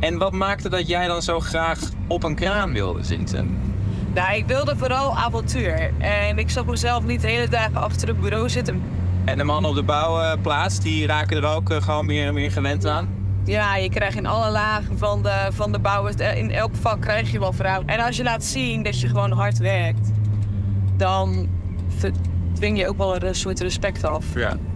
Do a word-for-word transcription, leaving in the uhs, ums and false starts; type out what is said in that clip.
En wat maakte dat jij dan zo graag op een kraan wilde zitten? Nou, ik wilde vooral avontuur. En ik zag mezelf niet de hele dagen achter een bureau zitten. En de mannen op de bouwplaats, die raken er ook uh, gewoon meer, meer gewend aan? Ja, je krijgt in alle lagen van de, van de bouw, in elk vak krijg je wel vrouwen. En als je laat zien dat je gewoon hard werkt, dan dwing je ook wel een soort respect af. Ja.